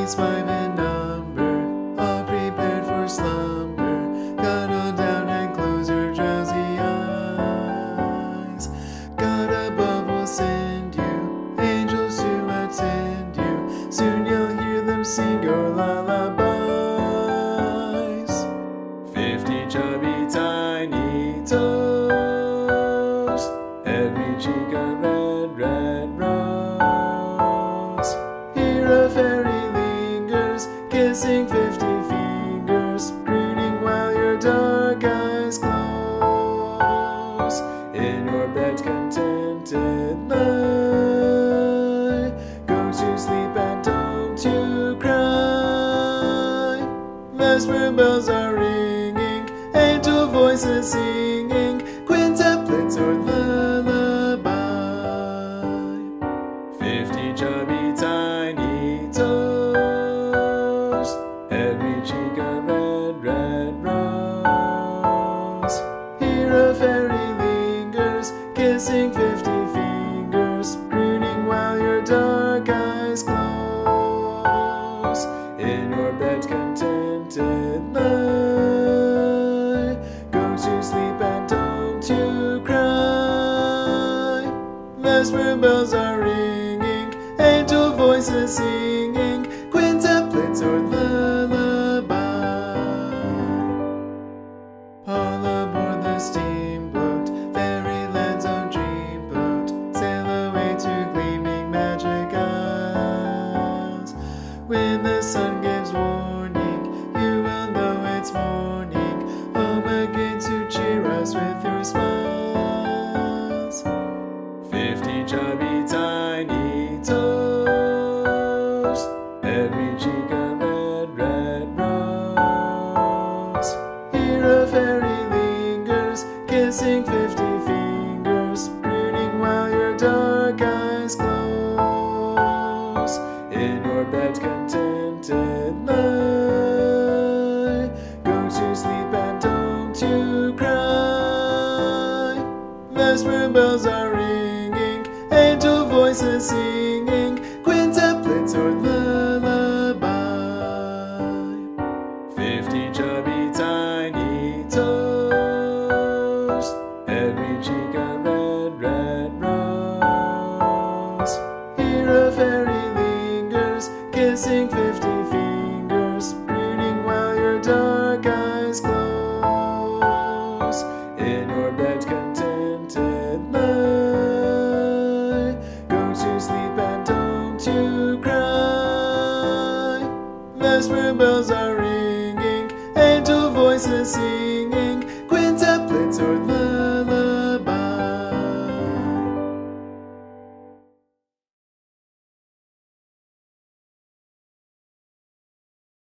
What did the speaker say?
Just 5 in number, all prepared for slumber. Cuddle down and close your drowsy eyes. God above will send you angels to attend you. Soon you'll hear them sing your lullabies. 50 chubby tiny toes, every cheek a red, red rose. Here a fairy lingers, kissing 50 fingers, crooning while your dark eyes close. In your bed contented lie, go to sleep and don't you cry. Vesper bells are ringing, angel voices singing, quintuplets or lullaby. 50 chubby tiny toes, every cheek a red, red rose. Here a fairy lingers, kissing 50 fingers, crooning while your dark eyes close. In your bed contented lie, go to sleep and don't you cry. Vesper bells are ringing, angel voices singing, quintuplets or lullaby. All aboard the steamboat, fairyland's own dreamboat, sail away to gleaming magic isles. When the sun gives warning, you will know it's morning. Home again to cheer us with your smiles. 50 chubby tiny toes, every cheek a red, red rose. Here a fairy lingers, kissing 50 fingers, crooning while your dark eyes close. In your bed contented lie, go to sleep and don't you cry. Vesper bells are ringing, angel voices singing, quintuplets or lullaby. 50 chubby tiny toes, every cheek a red, red rose. Here a fairy lingers, kissing 50 fingers, crooning while your dark eyes close. In your bed contented lie, go to sleep and don't you cry. Vesper bells are ringing, angel voices sing.